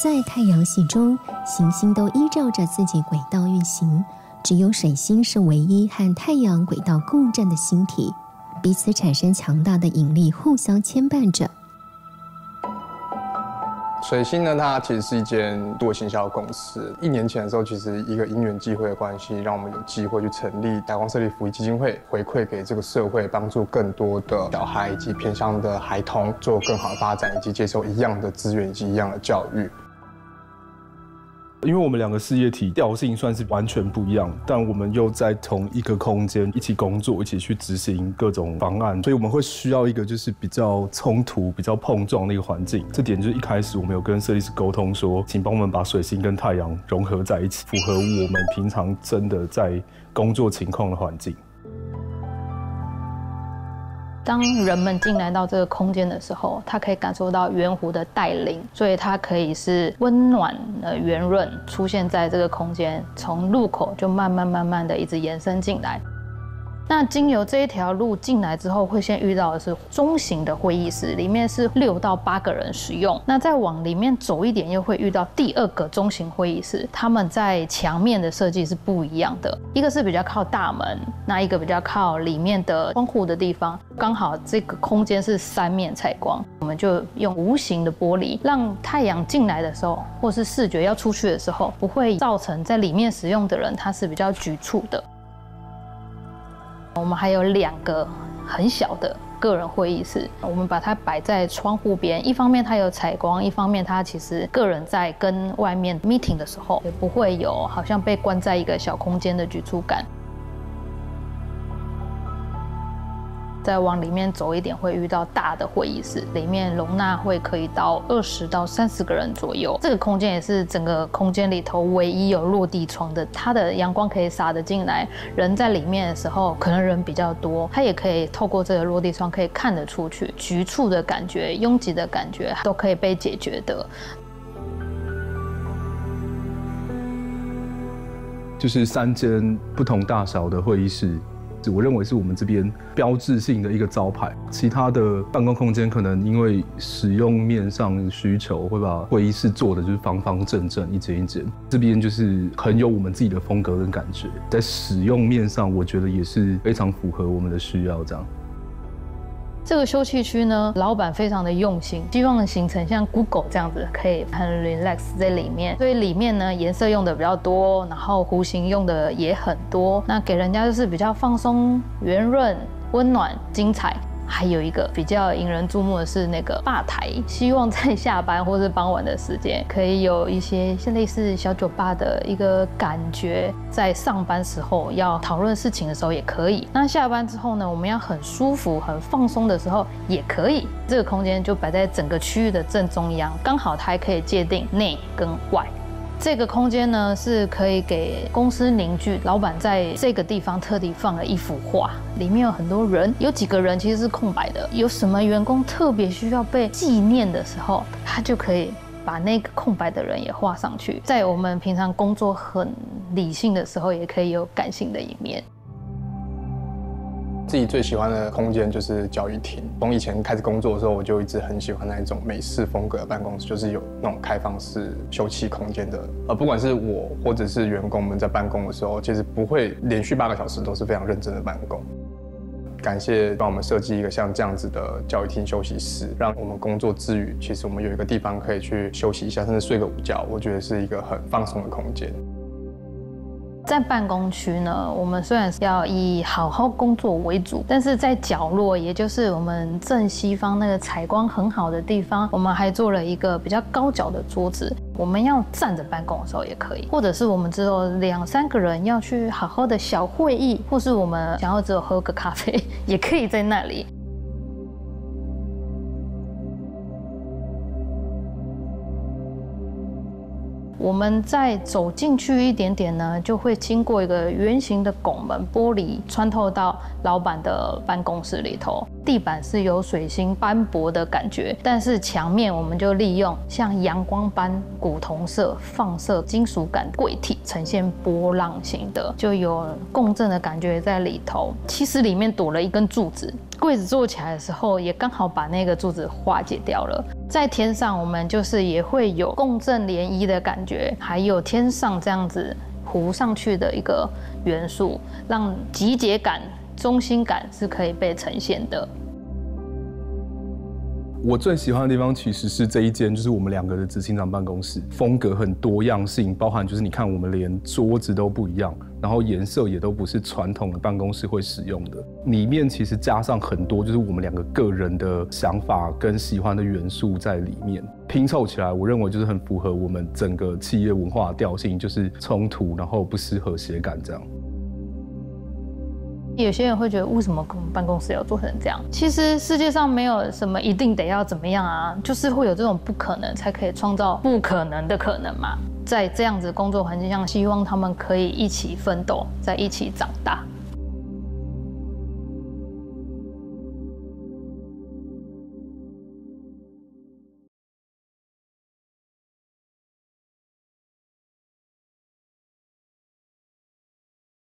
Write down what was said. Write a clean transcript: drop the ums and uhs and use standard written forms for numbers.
在太阳系中，行星都依照着自己轨道运行，只有水星是唯一和太阳轨道共振的星体，彼此产生强大的引力，互相牵绊着。 水星呢，它其实是一间多行销公司。1年前的时候，其实一个因缘际会的关系，让我们有机会去成立达光设立福利基金会，回馈给这个社会，帮助更多的小孩以及偏乡的孩童做更好的发展，以及接受一样的资源以及一样的教育。 因为我们2个事业体调性算是完全不一样，但我们又在同一个空间一起工作，一起去执行各种方案，所以我们会需要一个就是比较冲突、比较碰撞的一个环境。这点就是一开始我们有跟设计师沟通说，请帮我们把水星跟太阳融合在一起，符合我们平常真的在工作情况的环境。 当人们进来到这个空间的时候，他可以感受到圆弧的带领，所以它可以是温暖的圆润出现在这个空间，从入口就慢慢的一直延伸进来。那经由这一条路进来之后，会先遇到的是中型的会议室，里面是6到8个人使用。那再往里面走一点，又会遇到第2个中型会议室，他们在墙面的设计是不一样的，一个是比较靠大门，那一个比较靠里面的窗户的地方。刚好这个空间是3面采光，我们就用无形的玻璃，让太阳进来的时候，或是视觉要出去的时候，不会造成在里面使用的人他是比较局促的。我们还有2个很小的个人会议室，我们把它摆在窗户边，一方面它有采光，一方面它其实个人在跟外面 meeting 的时候，也不会有好像被关在一个小空间的局促感。再往里面走一点，会遇到大的会议室，里面容纳会可以到20到30个人左右。这个空间也是整个空间里头唯一有落地窗的，它的阳光可以洒得进来，人在里面的时候可能人比较多，它也可以透过这个落地窗可以看得出去，局促的感觉、拥挤的感觉都可以被解决的。 就是3间不同大小的会议室，我认为是我们这边标志性的一个招牌。其他的办公空间可能因为使用面上需求，会把会议室做的就是方方正正，一间一间。这边就是很有我们自己的风格跟感觉，在使用面上，我觉得也是非常符合我们的需要。这样。 这个休憩区呢，老板非常的用心，希望形成像 Google 这样子，可以很 relax 在里面。所以里面呢，颜色用的比较多，然后弧形用的也很多，那给人家就是比较放松、圆润、温暖、精彩。还有一个比较引人注目的是那个吧台，希望在下班或是傍晚的时间，可以有一些类似小酒吧的一个感觉。在上班时候要讨论事情的时候也可以，那下班之后呢，我们要很舒服、很放松的时候也可以。这个空间就摆在整个区域的正中央，刚好它还可以界定内跟外。这个空间呢，是可以给公司凝聚。老板在这个地方特地放了一幅画，里面有很多人，有几个人其实是空白的。有什么员工特别需要被纪念的时候，他就可以把那个空白的人也画上去。在我们平常工作很理性的时候，也可以有感性的一面。 自己最喜欢的空间就是教育厅。从以前开始工作的时候，我就一直很喜欢那一种美式风格的办公室，就是有那种开放式休憩空间的。不管是我或者是员工们在办公的时候，其实不会连续8个小时都是非常认真的办公。感谢帮我们设计一个像这样子的教育厅休息室，让我们工作之余，其实我们有一个地方可以去休息一下，甚至睡个午觉。我觉得是一个很放松的空间。 在办公区呢，我们虽然要以好好工作为主，但是在角落，也就是我们正西方那个采光很好的地方，我们还做了一个比较高脚的桌子。我们要站着办公的时候也可以，或者是我们只有2、3个人要去好好的小会议，或是我们想要只有喝个咖啡，也可以在那里。我们再走进去一点点呢，就会经过一个圆形的拱门，玻璃穿透到老板的办公室里头。 地板是有水晶斑驳的感觉，但是墙面我们就利用像阳光般古铜色放射金属感柜体，呈现波浪形的，就有共振的感觉在里头。其实里面躲了一根柱子，柜子做起来的时候也刚好把那个柱子化解掉了。在天上我们就是也会有共振涟漪的感觉，还有天上这样子糊上去的一个元素，让集结感、中心感是可以被呈现的。 我最喜欢的地方其实是这一间，就是我们2个的执行长办公室，风格很多样性，包含就是你看我们连桌子都不一样，然后颜色也都不是传统的办公室会使用的，里面其实加上很多就是我们2个个人的想法跟喜欢的元素在里面，拼凑起来，我认为就是很符合我们整个企业文化的调性，就是冲突，然后不失和谐感这样。 有些人会觉得，为什么我们办公室要做成这样？其实世界上没有什么一定得要怎么样啊，就是会有这种不可能，才可以创造不可能的可能嘛。在这样子工作环境下，希望他们可以一起奋斗，在一起长大。